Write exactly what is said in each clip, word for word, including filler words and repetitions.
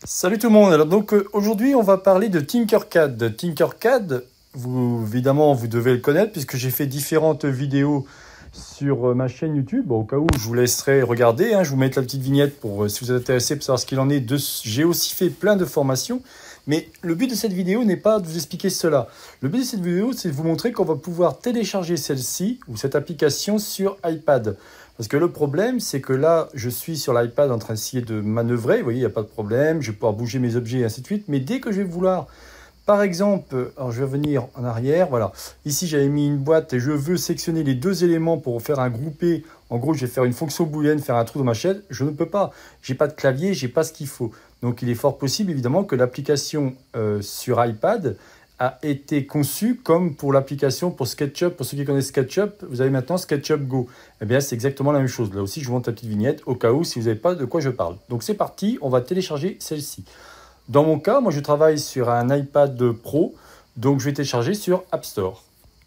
Salut tout le monde. Alors donc euh, aujourd'hui on va parler de Tinkercad. Tinkercad, vous évidemment vous devez le connaître puisque j'ai fait différentes vidéos sur euh, ma chaîne YouTube. Bon, au cas où je vous laisserai regarder, hein, je vous mettrai la petite vignette pour euh, si vous êtes intéressé pour savoir ce qu'il en est. De... J'ai aussi fait plein de formations, mais le but de cette vidéo n'est pas de vous expliquer cela. Le but de cette vidéo c'est de vous montrer qu'on va pouvoir télécharger celle-ci ou cette application sur iPad. Parce que le problème, c'est que là, je suis sur l'iPad en train d'essayer de manœuvrer. Vous voyez, il n'y a pas de problème. Je vais pouvoir bouger mes objets et ainsi de suite. Mais dès que je vais vouloir, par exemple, alors je vais venir en arrière. Voilà. Ici, j'avais mis une boîte et je veux sélectionner les deux éléments pour faire un groupé. En gros, je vais faire une fonction booléenne, faire un trou dans ma chaise. Je ne peux pas. Je n'ai pas de clavier, je n'ai pas ce qu'il faut. Donc, il est fort possible, évidemment, que l'application euh, sur iPad a été conçu comme pour l'application pour SketchUp. Pour ceux qui connaissent SketchUp, vous avez maintenant SketchUp Go. Eh bien, c'est exactement la même chose. Là aussi, je vous montre la petite vignette au cas où, si vous n'avez pas de quoi je parle. Donc, c'est parti, on va télécharger celle-ci. Dans mon cas, moi, je travaille sur un iPad Pro, donc je vais télécharger sur App Store.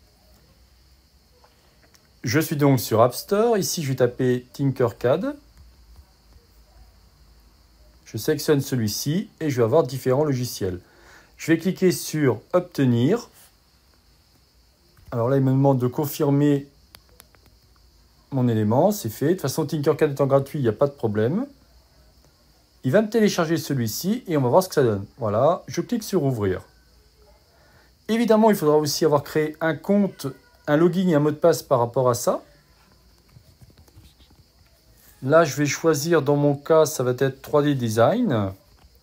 Je suis donc sur App Store. Ici, je vais taper Tinkercad. Je sélectionne celui-ci et je vais avoir différents logiciels. Je vais cliquer sur « Obtenir ». Alors là, il me demande de confirmer mon élément. C'est fait. De toute façon, Tinkercad étant gratuit, il n'y a pas de problème. Il va me télécharger celui-ci et on va voir ce que ça donne. Voilà, je clique sur « Ouvrir ». Évidemment, il faudra aussi avoir créé un compte, un login et un mot de passe par rapport à ça. Là, je vais choisir, dans mon cas, ça va être trois D Design.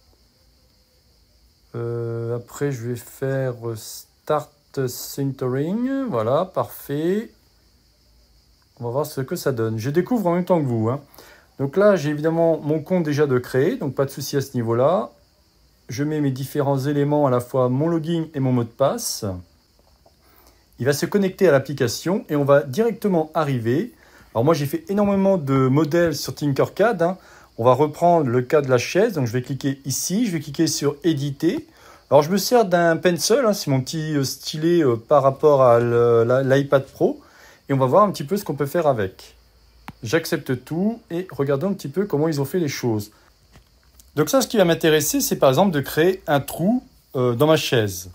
Euh, après, je vais faire Start Centering. Voilà, parfait. On va voir ce que ça donne. Je découvre en même temps que vous. Hein. Donc là, j'ai évidemment mon compte déjà de créer. Donc, pas de souci à ce niveau-là. Je mets mes différents éléments, à la fois mon login et mon mot de passe. Il va se connecter à l'application et on va directement arriver. Alors moi, j'ai fait énormément de modèles sur Tinkercad. Hein. On va reprendre le cas de la chaise. Donc, je vais cliquer ici. Je vais cliquer sur « Éditer ». Alors, je me sers d'un pencil. Hein, c'est mon petit stylet euh, par rapport à l'iPad Pro. Et on va voir un petit peu ce qu'on peut faire avec. J'accepte tout et regardons un petit peu comment ils ont fait les choses. Donc ça, ce qui va m'intéresser, c'est par exemple de créer un trou euh, dans ma chaise.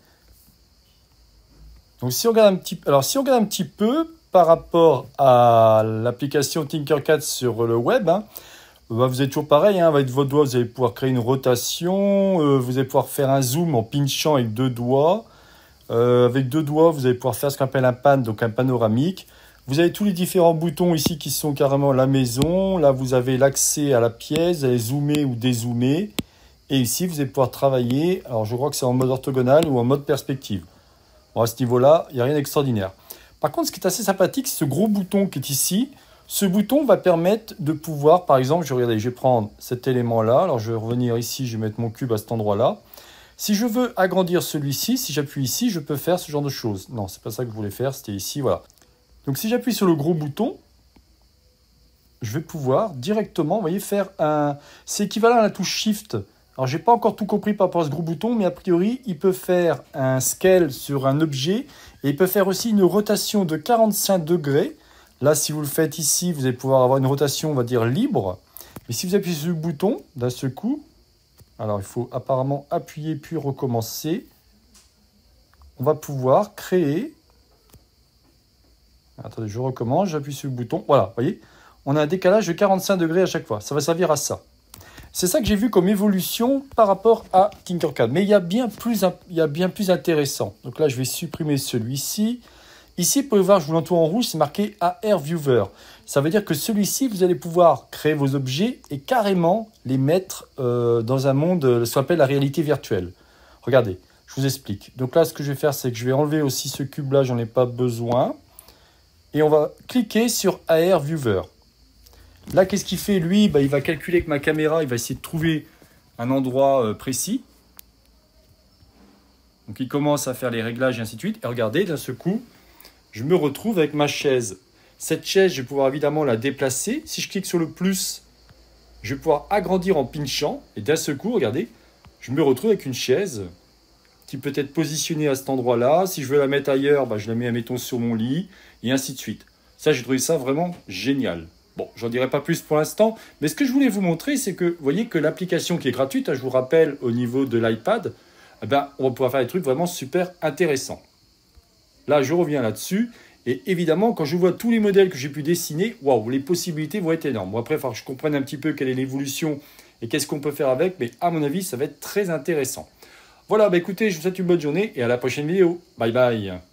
Donc, si on regarde un petit, alors, si on regarde un petit peu par rapport à l'application Tinkercad sur le web, hein, bah vous êtes toujours pareil, hein, avec votre doigt, vous allez pouvoir créer une rotation, euh, vous allez pouvoir faire un zoom en pinchant avec deux doigts. Euh, avec deux doigts, vous allez pouvoir faire ce qu'on appelle un pan, donc un panoramique. Vous avez tous les différents boutons ici qui sont carrément la maison. Là, vous avez l'accès à la pièce, vous allez zoomer ou dézoomer. Et ici, vous allez pouvoir travailler, alors je crois que c'est en mode orthogonal ou en mode perspective. Bon, à ce niveau-là, il n'y a rien d'extraordinaire. Par contre, ce qui est assez sympathique, c'est ce gros bouton qui est ici. Ce bouton va permettre de pouvoir, par exemple, je, regardez, je vais prendre cet élément-là. Alors, je vais revenir ici, je vais mettre mon cube à cet endroit-là. Si je veux agrandir celui-ci, si j'appuie ici, je peux faire ce genre de choses. Non, c'est pas ça que je voulais faire, c'était ici, voilà. Donc, si j'appuie sur le gros bouton, je vais pouvoir directement, vous voyez, faire un... C'est équivalent à la touche Shift. Alors, je n'ai pas encore tout compris par rapport à ce gros bouton, mais a priori, il peut faire un scale sur un objet et il peut faire aussi une rotation de quarante-cinq degrés. Là, si vous le faites ici, vous allez pouvoir avoir une rotation, on va dire, libre. Mais si vous appuyez sur le bouton, d'un seul coup, alors il faut apparemment appuyer puis recommencer, on va pouvoir créer... Attendez, je recommence, j'appuie sur le bouton. Voilà, vous voyez, on a un décalage de quarante-cinq degrés à chaque fois. Ça va servir à ça. C'est ça que j'ai vu comme évolution par rapport à Tinkercad. Mais il y a bien plus, il y a bien plus intéressant. Donc là, je vais supprimer celui-ci. Ici, vous pouvez voir, je vous l'entoure en rouge, c'est marqué A R Viewer. Ça veut dire que celui-ci, vous allez pouvoir créer vos objets et carrément les mettre euh, dans un monde, ce qu'on appelle la réalité virtuelle. Regardez, je vous explique. Donc là, ce que je vais faire, c'est que je vais enlever aussi ce cube-là, j'en ai pas besoin. Et on va cliquer sur A R Viewer. Là, qu'est-ce qu'il fait, lui? Bah, il va calculer avec ma caméra, il va essayer de trouver un endroit euh, précis. Donc, il commence à faire les réglages et ainsi de suite. Et regardez, d'un seul coup, je me retrouve avec ma chaise. Cette chaise, je vais pouvoir évidemment la déplacer. Si je clique sur le plus, je vais pouvoir agrandir en pinchant. Et d'un seul coup, regardez, je me retrouve avec une chaise qui peut être positionnée à cet endroit-là. Si je veux la mettre ailleurs, bah, je la mets, mettons, sur mon lit, et ainsi de suite. Ça, j'ai trouvé ça vraiment génial. Bon, j'en dirai pas plus pour l'instant, mais ce que je voulais vous montrer, c'est que vous voyez que l'application qui est gratuite, hein, je vous rappelle, au niveau de l'iPad, eh ben, on va pouvoir faire des trucs vraiment super intéressants. Là, je reviens là-dessus. Et évidemment, quand je vois tous les modèles que j'ai pu dessiner, waouh, les possibilités vont être énormes. Bon, après, il va falloir que je comprenne un petit peu quelle est l'évolution et qu'est-ce qu'on peut faire avec, mais à mon avis, ça va être très intéressant. Voilà, bah écoutez, je vous souhaite une bonne journée et à la prochaine vidéo. Bye bye.